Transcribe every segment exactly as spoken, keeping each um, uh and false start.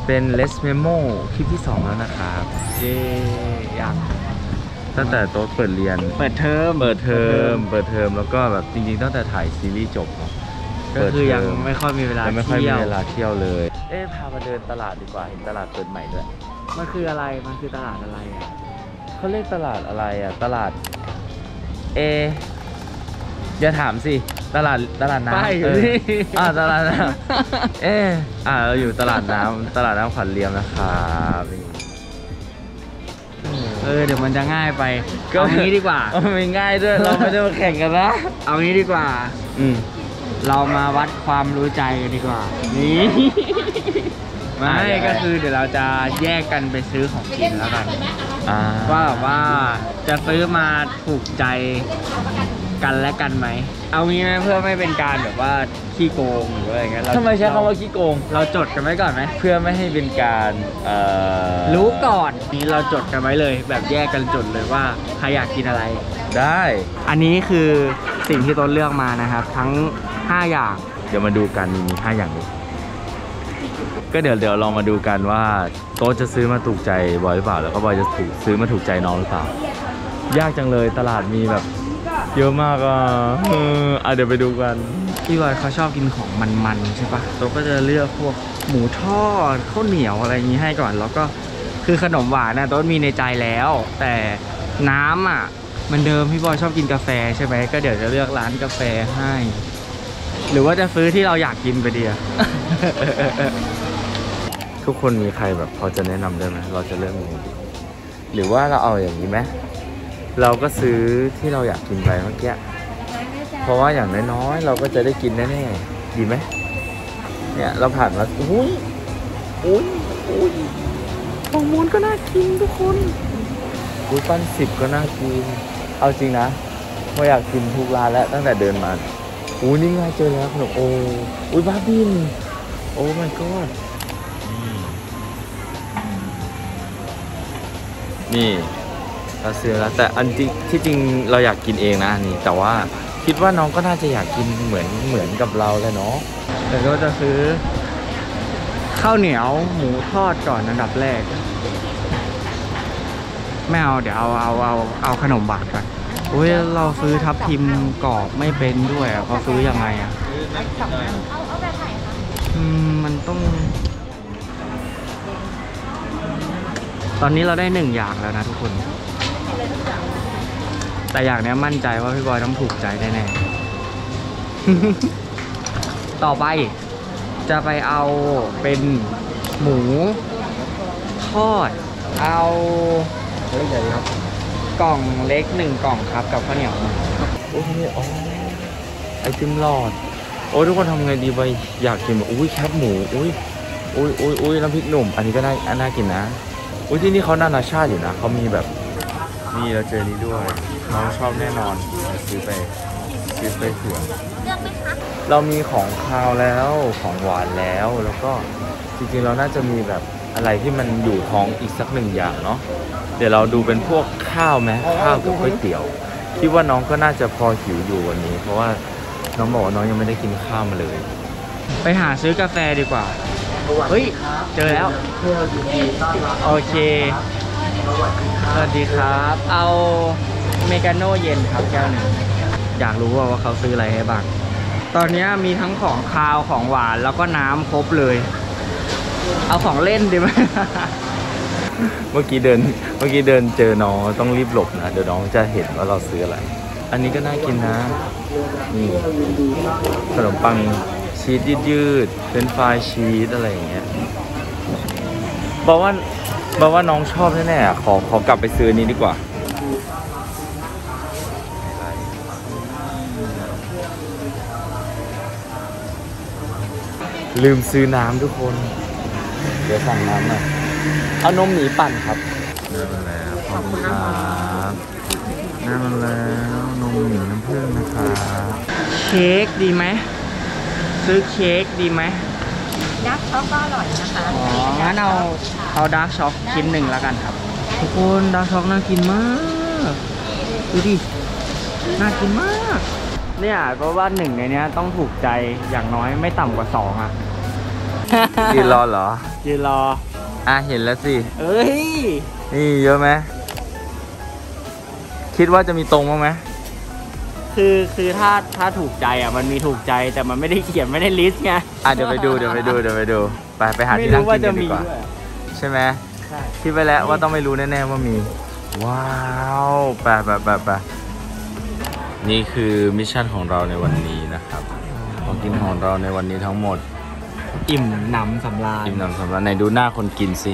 เป็น Let's Memo คลิปที่สองแล้วนะครับเย้ยังตั้งแต่โต๊ะเปิดเรียนเปิดเทอมเปิดเทอมเปิดเทอมแล้วก็แบบจริงๆตั้งแต่ถ่ายซีรีส์จบเนาะก็คือยังไม่ค่อยมีเวลาไม่ค่อยมีเที่ยวเวลาเที่ยวเลยเอ๊ะพามาเดินตลาดดีกว่าเห็นตลาดเปิดใหม่ด้วยมันคืออะไรมันคือตลาดอะไรอ่ะเขาเรียกตลาดอะไรอ่ะตลาดเออย่าถามสิตลาดตลาดน้ำไปอยู่นี่อ่าตลาดน้ำเอออ่าเราอยู่ตลาดน้ำตลาดน้ำขวัญเรียมนะครับเออเดี๋ยวมันจะง่ายไปเอางี้ดีกว่าไม่ง่ายด้วยเราไม่ได้มาแข่งกันนะเอางี้ดีกว่าอืมเรามาวัดความรู้ใจกันดีกว่านี่ไม่ก็คือเดี๋ยวเราจะแยกกันไปซื้อของกินแล้วกันว่าแบบว่าจะซื้อมาถูกใจกันและกันไหมเอางี้ไหมเพื่อไม่เป็นการแบบว่าขี้โกงหรืออะไรเงี้ยทำไมใช้คำว่าขี้โกงเราจดกันไว้ก่อนไหมเพื่อไม่ให้เป็นการเอ่อรู้ก่อนนี้เราจดกันไว้เลยแบบแยกกันจดเลยว่าใครอยากกินอะไรได้อันนี้คือสิ่งที่ต้นเลือกมานะครับทั้งห้าอย่างเดี๋ยวมาดูกันมีมีห้าอย่างนี้ก็เดี๋ยวเดี๋ยวลองมาดูกันว่าโต๊ะจะซื้อมาถูกใจบอยหรือเปล่าแล้วก็บอยจะถูกซื้อมาถูกใจน้องหรือเปล่ายากจังเลยตลาดมีแบบเยอะมากอ่ะเอออ่ะเดี๋ยวไปดูกันพี่บอยเขาชอบกินของมันๆใช่ปะโต๊ะก็จะเลือกพวกหมูทอดข้าวเหนียวอะไรอย่างนี้ให้ก่อนแล้วก็คือขนมหวานนะโต๊ะมีในใจแล้วแต่น้ำอ่ะมันเดิมพี่บอยชอบกินกาแฟใช่ไหมก็เดี๋ยวจะเลือกร้านกาแฟให้หรือว่าจะซื้อที่เราอยากกินไปเดียวทุกคนมีใครแบบพอจะแนะนำได้ไหมเราจะเลือกยังไงดีหรือว่าเราเอาอย่างนี้ไหมเราก็ซื้อที่เราอยากกินไปเมื่อกี้เพราะว่าอย่างน้อยๆเราก็จะได้กินแน่ๆดีไหมเนี่ยเราผ่านมาอุ้ยอุ้ยอุ้ยของมูลก็น่ากินทุกคนอุ้ยปั้นสิบก็น่ากินเอาจริงนะเราอยากกินทุกร้านแล้วตั้งแต่เดินมาอุ้ยนี่ไงเจอแล้วขนมโอ้อุ้ยบ้าบินโอ้ my god นี่เราซื้อแล้วแต่อันจริงที่จริงเราอยากกินเองนะนี่แต่ว่าคิดว่าน้องก็น่าจะอยากกินเหมือนเหมือนกับเราเลยเนาะแต่ก็จะซื้อข้าวเหนียวหมูทอดก่อนอันดับแรกไม่เอาเดี๋ยวเอาเอาเอาเอาขนมบาทก่อนโอ้ยเราซื้อทับทิมกรอบไม่เป็นด้วยอ่ะเขาซื้อยังไงอ่ะเอาเอาแบบไหนคะอืมมันต้องตอนนี้เราได้หนึ่งอย่างแล้วนะทุกคนแต่อย่างนี้มั่นใจว่าพี่บอยต้องถูกใจแน่ๆ ต่อไปจะไปเอาเป็นหมูทอดเอาเล็กใหญ่ครับกล่องเล็กหนึ่งกล่องครับกับข้าวเหนียวโอ้ยอ๋อไอติมหลอดโอ้ทุกคนทำไงดีไปอยากกินแบบอุ้ยแคบหมูอุ้ยอุ้ยอุ้ยอุ้ยน้ำพริกหนุ่มอันนี้ก็น่าน่ากินนะอุ้ยที่นี่เขานานาชาติอยู่นะเขามีแบบนี่เราเจอนี้ด้วยน้องชอบแน่นอนซื้อไปซื้อไปเผื่อเรามีของคาวแล้วของหวานแล้วแล้วก็จริงๆเราน่าจะมีแบบอะไรที่มันอยู่ท้องอีกสักหนึ่งอย่างเนาะเดี๋ยวเราดูเป็นพวกข้าวไหมข้าวกับก๋วยเตี๋ยวคิดว่าน้องก็น่าจะพอหิวอยู่วันนี้เพราะว่าน้องบอกว่าน้องยังไม่ได้กินข้าวมาเลยไปหาซื้อกาแฟดีกว่าเฮ้ยเจอแล้วโอเคสวัสดีครับเอาเมกาโน่เย็นครับแก้วหนึ่งอยากรู้ว่าว่าเขาซื้ออะไรให้บ้างตอนนี้มีทั้งของคาวของหวานแล้วก็น้ำครบเลยเอาของเล่นดีไหมเมื่อกี้เดินเมื่อกี้เดินเจอน้องต้องรีบหลบนะเดี๋ยวน้องจะเห็นว่าเราซื้ออะไรอันนี้ก็น่ากินนะนี่ขนมปังชีสยืดๆเป็นฟรายชีสอะไรอย่างเงี้ยบอกว่าบอกว่าน้องชอบแน่ๆขอขอกลับไปซื้อนี้ดีกว่าลืมซื้อน้ำทุกคนเดี๋ยวสั่งน้ำหน่อยเอานมหมีปั่นครับได้มาแล้วขอบคุณครับได้มาแล้วนมหมีน้ำผึ้งนะครับเค้กดีไหมซื้อเค้กดีไหมดาร์กช็อกก็อร่อยนะคะอ๋องั้นเอาเอาดาร์กช็อกชิ้นหนึ่งแล้วกันครับทุกคนดาร์กช็อกน่ากินมากดูดิน่ากินมากเนี่ยเพราะว่าหนึ่งในนี้ต้องถูกใจอย่างน้อยไม่ต่ำกว่าสองอ่ะยืนรอเหรอยืนรออ่ะเห็นแล้วสิเอ้ยนี่เยอะไหมคิดว่าจะมีตรงบ้างไหมคือคือถ้าถ้าถูกใจอ่ะมันมีถูกใจแต่มันไม่ได้เขียนไม่ได้ลิสต์ไงอ่ะเดี๋ยวไปดูเดี๋ยวไปดูเดี๋ยวไปดูไปไปหาไม่ที่นั่งรู้ว่ากินจะกันดีมีกว่าด้วยใช่ไหมใช่คิดไปแล้วว่าต้องไม่รู้แน่ๆว่ามี ว้าวไปไปไปไปนี่คือมิชชั่นของเราในวันนี้นะครับของกินของเราในวันนี้ทั้งหมดอิ่มหนำสำราญอิ่มหนำสำราญไหนดูหน้าคนกินสิ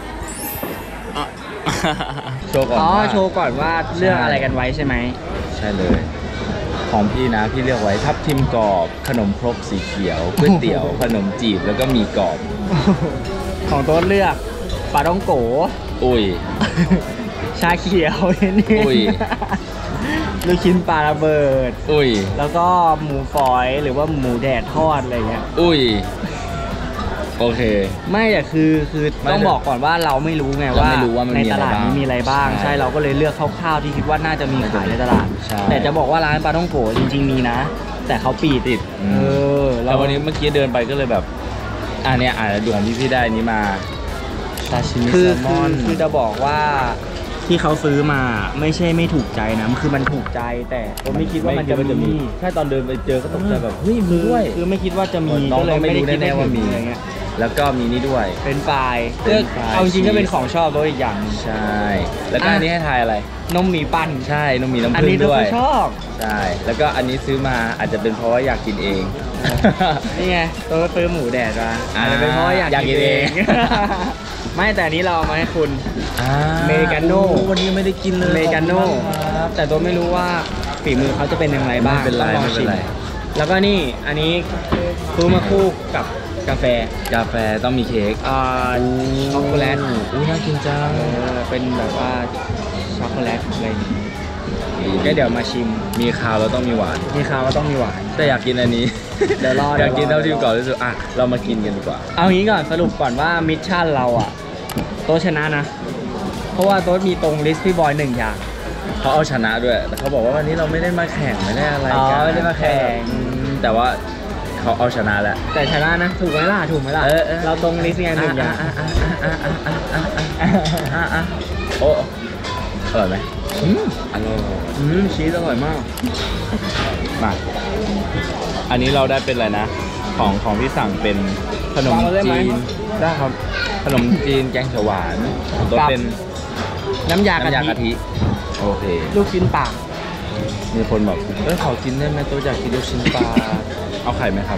โชว์ก่อนอ๋อว่าโชว์ก่อนว่าเรื่องอะไรกันไว้ใช่ไหมใช่เลย ของพี่นะพี่เลือกไว้ทับทิมกรอบขนมครกสีเขียวก๋วยเตี๋ยว ขนมจีบแล้วก็มีกรอบของโต๊ดเลือกปลาต้องโกอุ้ยชาเขียวนี่อุ้ยลูกชิ้นปลาระเบิดอุ้ยแล้วก็หมูฝอยหรือว่าหมูแดดทอดอะไรเงี้ยอุ้ยโอเคไม่แต่คือคือไม่ต้องบอกก่อนว่าเราไม่รู้ไงเราว่าไม่รู้ว่ามันในมีตอะไรลาดบ้างนี้มีอะไรบ้างใช่ใช่เราก็เลยเลือกคร่าวๆที่คิดว่าน่าจะมีขายในตลาดใช่แต่จะบอกว่าร้านปลาท่องโกจริงๆมีนะ แต่เขาปิดติดเออแล้ววันนี้เมื่อกี้เดินไปก็เลยแบบอันเนี้ยอ่านดูของพี่พี่ได้อันนี้มาซาชิมิคือแซลมคืออนคือจะบอกว่าที่เขาซื้อมาไม่ใช่ไม่ถูกใจนะคือมันถูกใจแต่ผมไม่คิดว่ามันจะมีใช่ตอนเดินไปเจอก็ตกใจแบบเฮ้ยมีคือด้วยคือไม่คิดว่าจะมีน้องก็เลยก็ไม่ไม่ได้รู้คิดแน่ๆว่ามีอะไรเงี้ยแล้วก็มีนี่ด้วยเป็นไฟล์เป็นไฟล์เอาจริงๆก็เป็นชีสของชอบตัวอีกอย่างหนึ่งใช่ แล้วก็อ่ะอันนี้ให้ทายอะไรนมหมีปั้นใช่นมมีน้ำอันผึ้นี้งตัวด้วยชอบใช่ แล้วก็อันนี้ซื้อมาอาจจะเป็นเพราะว่าอยากกินเองนี่ไงตัวซื้อหมูแดดมาอ่าอาจจะเป็นเพราะว่าอยากอยากกินเองไม่แต่อันนี้เราเอามาให้คุณอ่าอเมริกาโน่วันนี้ไม่ได้กินเลยอเมริกาโน่ขอบคุณมากครับแต่ตัวไม่รู้ว่าฝีมือเขาจะเป็นยังไงบ้างไม่เป็นไรต้องลองไม่เป็นชิมไรแล้วก็นี่อันนี้ซื้อมาคู่กับกาแฟกาแฟต้องมีเค้กอ่าช็อกโกแลตอุ้ยน่ากินจังเออเป็นแบบว่าช็อกโกแลตอะไรอย่างงี้ดีก็เดี๋ยวมาชิมมีคาวแล้วต้องมีหวานนี่ข้าวก็ต้องมีหวานแต่อยากกินอันนี้เดี๋ยวรออยากกินเดี๋ยวรอเท่าที่ก่อนที่สุดอ่ะเรามากินกันดีกว่าเอางี้ก่อนสรุปก่อนว่ามิชชั่นเราอะโต๊ะชนะนะ เพราะว่าโต๊ะมีตรงลิสต์พี่บอยหนึ่งอย่างเขาเอาชนะด้วยแต่เขาบอกว่าวันนี้เราไม่ได้มาแข่งไม่ได้อะไรอ๋อกันไม่ได้มาแข่งอืมแต่ว่าเขาเอาชนะแหละแต่ชนะนะ ถูกไหมล่ะถูกไหมล่ะเออเออเราตรงลิสต์ไงหนึ่งอย่างอ่ะอ่ะอ่ะอ่ะอ่ะอ่ะอ่ะอ่ะอ่ะโอ้อร่อยไหมอืมอร่อยอืมชีสอร่อยมากมาอันนี้เราได้เป็นอะไรนะ ของของที่สั่งเป็นขนมวางไว้ได้ไหมจีนได้ครับขนมจีนแกงเขียวหวานตัวกับเป็นน้ำยากะน้ำยาทิกะทิโอเคลูกชิ้นปลามีคนบอกเออขอกินได้ไหมตัวอยากกินลูกชิ้นปลา เอาไข่ไหมครับ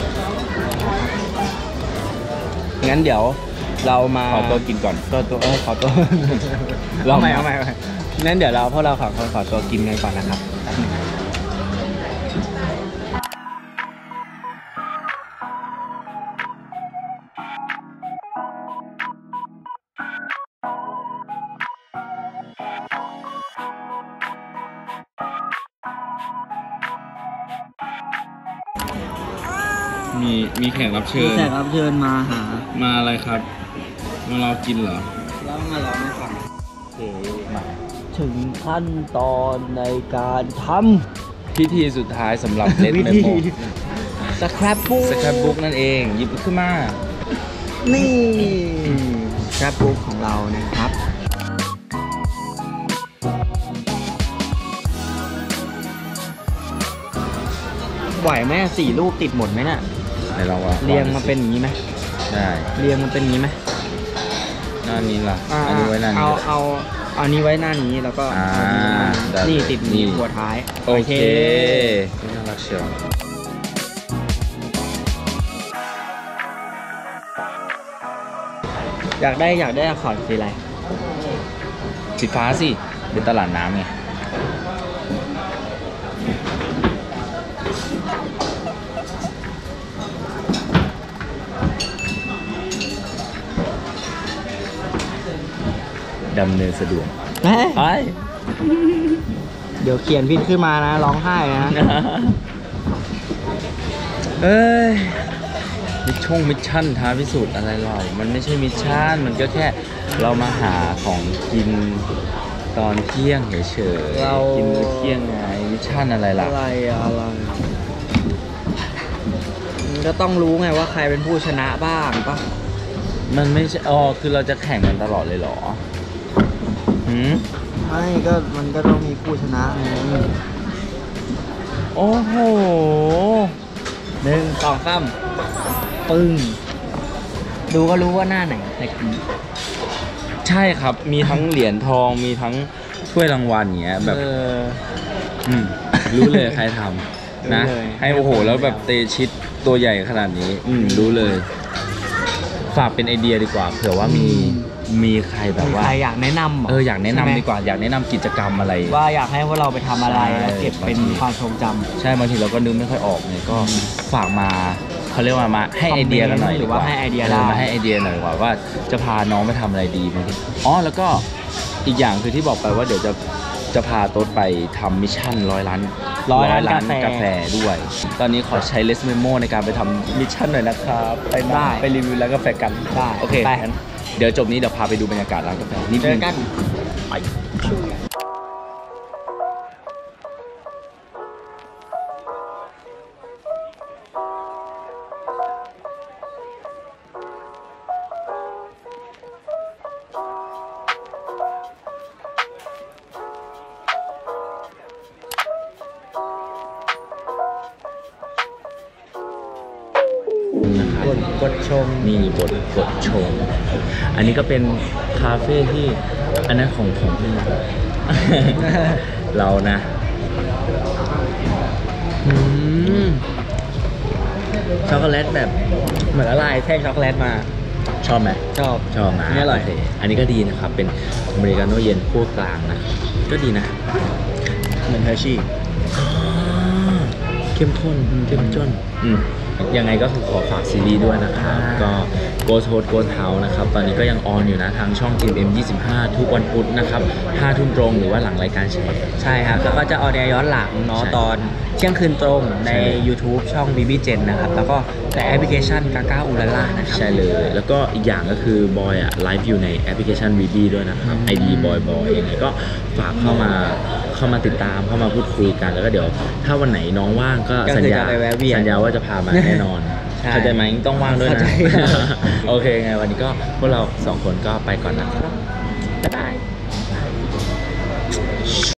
งั้นเดี๋ยวเรามาขอตัวกินก่อนตัวตัวเออขอตัวลองเอาใหม่มาเอาใหม่เอาใหม่งั้นเดี๋ยวเราพวกเราขอขอตัวกินกันก่อนนะครับแป๊บหนึ่งมีมีแขกรับเชิมีญแขกรับเชิญมาหามาอะไรครับ มาเรากินเหรอแล้วมาลองให้ฟังโอเคมาถึงขั้นตอนในการทพิธีสุดท้ายสำหรับำเล่นวิเมมธีโมสครับบุ๊กสครับบุ๊กนั่นเองหยิบขึ้นมานี่สครับบุ๊กของเรานะครับ ไหวไหมสี่รูปติดหมดไหมน่ะไหนลองว่าเรียงมาเป็นอย่างนี้ไหมได้เรียงมันเป็นอย่างนี้ไหมหน้านี้ล่ะอ่าอันนี้ไว้หน้านี้เอาเอาเอานี้ไว้หน้านี้แล้วก็อ่าเอาได้นี้นี่ติดนี่นี้หัวท้ายโอเคน่ารักเชียวอยากได้อยากได้อักษรสีอะไรสีฟ้าสิ เป็นตลาดน้ำไง ดำเนินสะดวกแม่ไปเดี๋ยวเขียนผิดขึ้นมานะร้องไห้นะเอ้ย มิชชั่นมิชชั่นท้าพิสูจน์อะไรหรอกมันไม่ใช่มิชชั่น มันก็แค่เรามาหาของกินตอนเที่ยงเฉยๆเรากินมื้อเที่ยงไง มิชชั่นอะไรล่ะอะไรอะไรก็ต้องรู้ไงว่าใครเป็นผู้ชนะบ้างปะมันไม่ใช่อ๋อคือเราจะแข่งกันตลอดเลยเหรอหืมไม่ก็มันก็ต้องมีผู้ชนะไงโอ้โหหนึ่งสองสามปึ้ง ดูก็รู้ว่าหน้าไหนในคลิปใช่ครับ มีทั้งเหรียญทอง มีทั้งถ้วยรางวัลอย่างเงี้ยแบบเอออืมรู้เลยใครทำนะรู้เลยให้โอ้โห แล้วแบบเตชิดตัวใหญ่ขนาดนี้ อืมรู้เลย ฝากเป็นไอเดียดีกว่า เผื่อว่ามีมีใครแบบมีว่าใครอยากแนะนำหรเอออยากแนะนำใช่ไหมดีกว่า อยากแนะนำกิจกรรมอะไรว่าอยากให้พวกเราไปทำอะไรใช่แล้วเก็บเป็นบางทีความทรงจำใช่บางทีเราก็นึกไม่ค่อยออกเนี่ยก็ฝากมาเขาเรียกว่ามาให้คอมเมนต์ไอเดียกันหน่อยหรือว่าดีกให้ไอเดียได้มาให้ไอเดียหน่อยว่าว่าจะพาน้องไปทำอะไรดีบางทีอ๋อแล้วก็อีกอย่างคือที่บอกไปว่าเดี๋ยวจะจะพาโต๊ดไปทำมิชชั่นร้อยล้านร้อยล้านกาแฟกาแฟด้วย ตอนนี้ขอใช้เลสเมโมในการไปทำมิชชั่นหน่อยนะครับไปมาได้ไปรีวิวร้านกาแฟกันได้โอเคไปงั้นเดี๋ยวจบนี้เดี๋ยวพาไปดูบรรยากาศร้านกาแฟนิดเจนึอง กันไป นะครับกดกดชมนี่บทบทชม อันนี้ก็เป็นคาเฟ่ที่อันนั้นของของพี่ เรานะอืมช็อกโกแลตแบบเหมือนละลายแท่งช็อกโกแลตมาชอบไหมชอบชอบนะอันนี้อร่อยโเคอันนี้ก็ดีนะครับ เป็นอเมริกาโน่เย็นคั่วกลางนะ ก็ดีนะเหมือนเฮอร์ชี่เข้มข้นเข้มข้นอืมยังไงก็คือขอฝากซีรีส์ด้วยนะครับ ก็ Ghost Host Ghost House นะครับ ตอนนี้ก็ยังออนอยู่นะทางช่อง ที เอ็ม ยี่สิบห้า ทุกวันพุธนะครับห้าทุ่มตรงหรือว่าหลังรายการแชร์ใช่ครับ แล้วก็จะออนแอร์ย้อนหลังเนาะใช่ตอนเที่ยงคืนตรงในใช่เลย YouTube ช่อง บี บี Gen นะครับ แล้วก็ในแอปพลิเคชันกาก้าอูลาล่านะครับใช่เลย แล้วก็อีกอย่างก็คือบอยอ่ะไลฟ์อยู่ในแอปพลิเคชัน วี บี ด้วยนะครับ ไอ ดี บอยบอยยังไงก็ฝากเข้ามาเข้ามาติดตามเข้ามาพูดคุยกัน แล้วก็เดี๋ยว ถ้าวันไหนน้องว่างก็ก็คือสัญญาจะไปแวะเวียนสัญญาว่าจะพามาแน่นอนใช่เข้าใจไหมต้องว่างด้วยเข้านะใจโอเคไงวันนี้ก็พวกเราสองคนก็ไปก่อนนะครับ บ๊ายบาย